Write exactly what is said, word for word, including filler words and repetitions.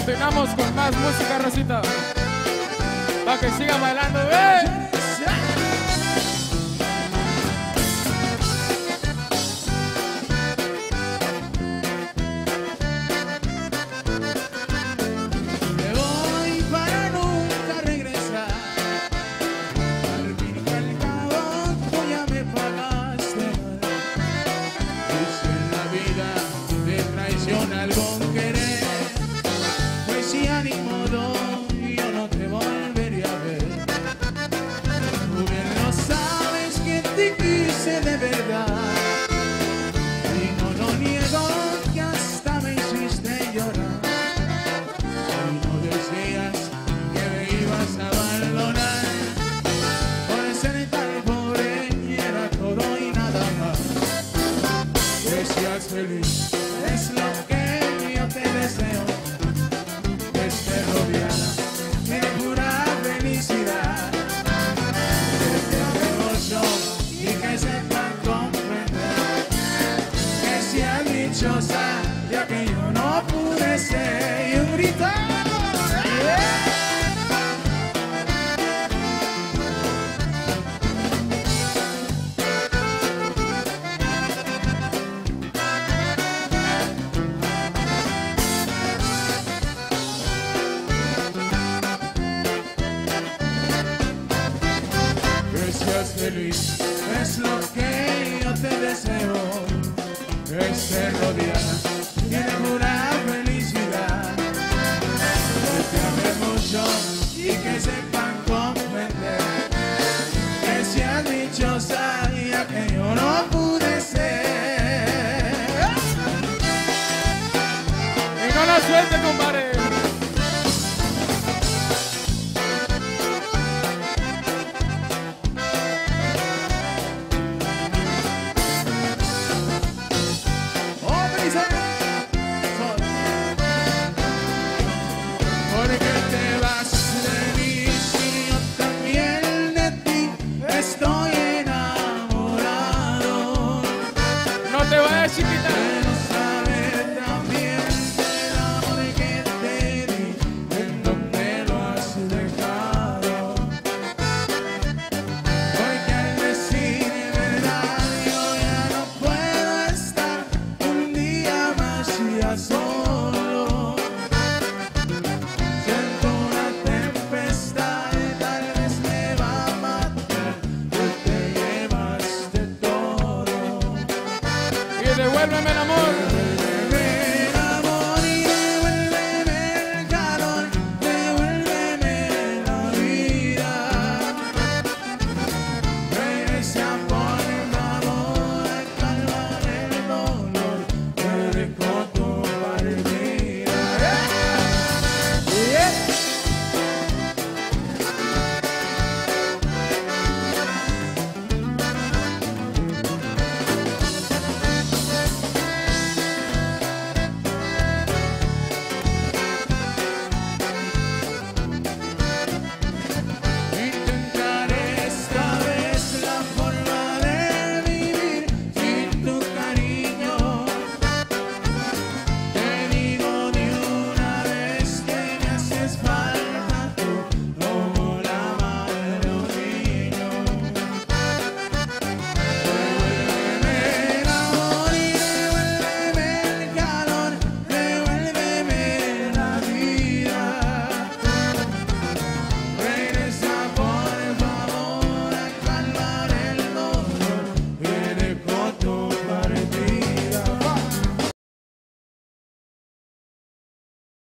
Continuamos con más música, Rosita, para que siga bailando, ¡eh! De verdad, y no lo niego, que hasta me hiciste llorar. Y no decías que me ibas a abandonar por ser tan pobre y era todo y nada más. Que seas feliz es lo que yo te deseo, que estés rodeada de pura felicidad, que te ame mucho y que sepan comprender que seas dichosa, ya que yo no pude ser. Y un grito, que seas feliz es lo que yo te deseo, que estés rodeada de pura felicidad, que te ame mucho y que sepan comprender que seas dichosa, ya que yo no pude ser. Y no la suelte, compadre. Porque te vas de mí y yo también de ti estoy enamorado. No te vayas, chiquita. Quiero saber también del amor que te di, en dónde lo has dejado. Porque al decir verdad yo ya no puedo estar un día más ya solo. Devuélveme el amor.